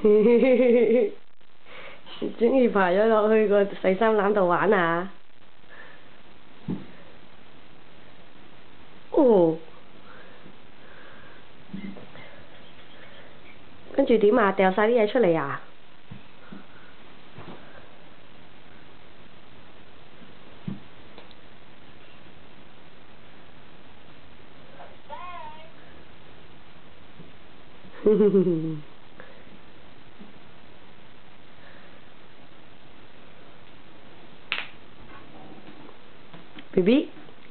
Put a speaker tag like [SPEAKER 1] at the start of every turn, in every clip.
[SPEAKER 1] 終於爬咗落去個洗衫籃度玩啊！哦，跟住點啊？掉晒啲嘢出嚟啊！BB，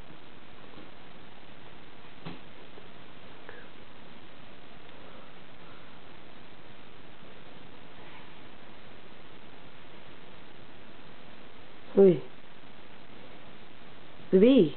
[SPEAKER 1] 喂，BB。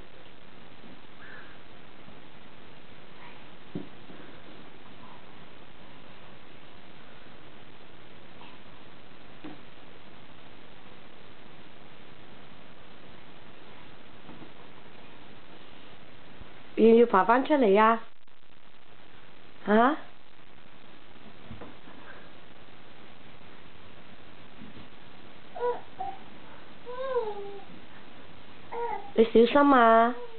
[SPEAKER 1] 要唔要爬返出嚟啊？嚇？你小心啊！